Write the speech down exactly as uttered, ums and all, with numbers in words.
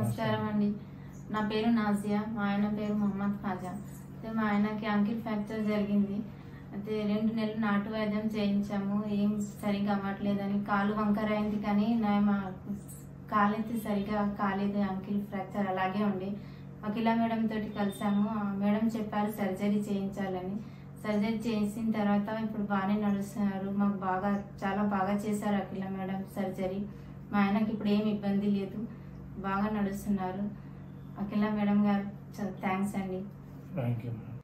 నమస్కారం అండి. నా పేరు నాజియా, మా ఆయన పేరు మొహమ్మద్ ఖాజా. అయితే మా ఆయనకి యాంకిల్ ఫ్రాక్చర్ జరిగింది. అయితే రెండు నెలలు నాటు వైద్యం చేయించాము. ఏం సరిగ్గా అవ్వట్లేదని, కాలు వంకర అయింది కానీ మా కాలైతే సరిగా కాలేదు. యాంకిల్ ఫ్రాక్చర్ అలాగే ఉండి అఖిల మేడం తోటి కలిసాము. మేడం చెప్పారు సర్జరీ చేయించాలని. సర్జరీ చేసిన తర్వాత ఇప్పుడు బాగానే నడుస్తున్నారు. మాకు బాగా చాలా బాగా చేశారు అఖిల మేడం సర్జరీ. మా ఆయనకి ఇప్పుడు ఏమి ఇబ్బంది లేదు, బాగా నడుస్తున్నారు. అఖిల మేడం గారు థ్యాంక్స్ అండి. Thank you.